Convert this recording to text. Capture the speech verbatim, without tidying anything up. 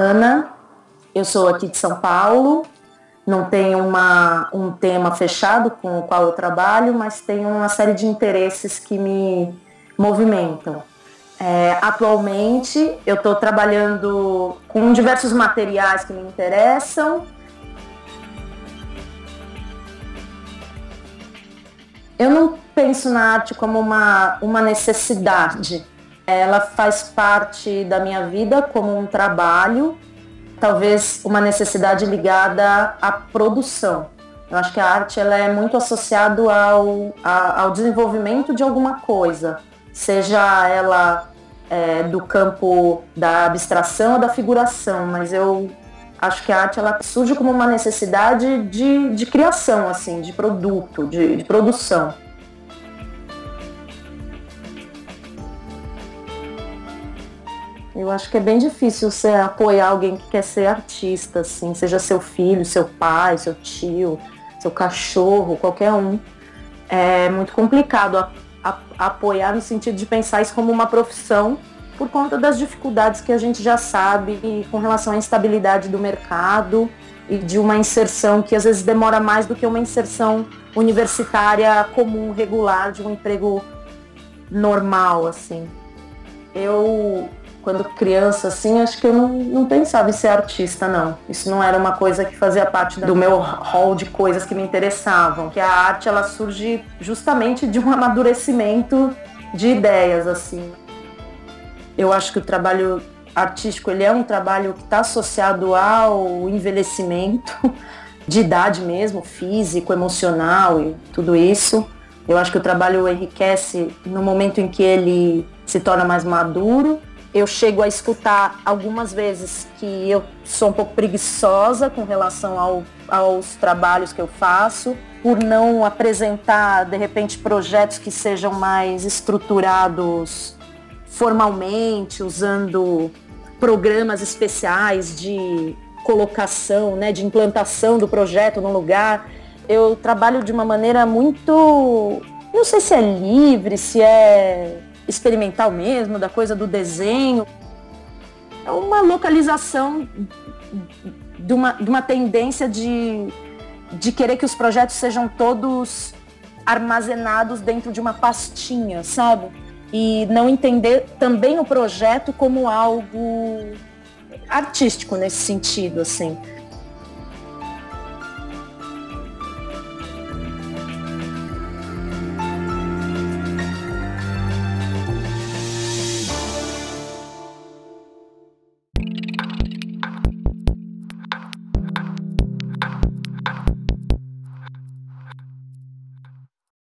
Ana, eu sou aqui de São Paulo, não tenho uma, um tema fechado com o qual eu trabalho, mas tenho uma série de interesses que me movimentam. É, atualmente eu estou trabalhando com diversos materiais que me interessam. Eu não penso na arte como uma, uma necessidade. Ela faz parte da minha vida como um trabalho, talvez uma necessidade ligada à produção. Eu acho que a arte ela é muito associada ao, ao desenvolvimento de alguma coisa, seja ela é, do campo da abstração ou da figuração, mas eu acho que a arte ela surge como uma necessidade de, de criação, assim, de produto, de, de produção. Eu acho que é bem difícil você apoiar alguém que quer ser artista, assim, seja seu filho, seu pai, seu tio, seu cachorro, qualquer um. É muito complicado a, a, apoiar no sentido de pensar isso como uma profissão por conta das dificuldades que a gente já sabe com relação à instabilidade do mercado e de uma inserção que às vezes demora mais do que uma inserção universitária comum, regular, de um emprego normal, assim. Eu... Quando criança, assim, acho que eu não, não pensava em ser artista, não. Isso não era uma coisa que fazia parte do meu hall de coisas que me interessavam. Que a arte, ela surge justamente de um amadurecimento de ideias, assim. Eu acho que o trabalho artístico, ele é um trabalho que está associado ao envelhecimento, de idade mesmo, físico, emocional e tudo isso. Eu acho que o trabalho enriquece no momento em que ele se torna mais maduro. Eu chego a escutar algumas vezes que eu sou um pouco preguiçosa com relação ao, aos trabalhos que eu faço, por não apresentar, de repente, projetos que sejam mais estruturados formalmente, usando programas especiais de colocação, né, de implantação do projeto no lugar. Eu trabalho de uma maneira muito, não sei se é livre, se é... experimental mesmo, da coisa do desenho. É uma localização de uma, de uma tendência de, de querer que os projetos sejam todos armazenados dentro de uma pastinha, sabe? E não entender também o projeto como algo artístico nesse sentido, assim.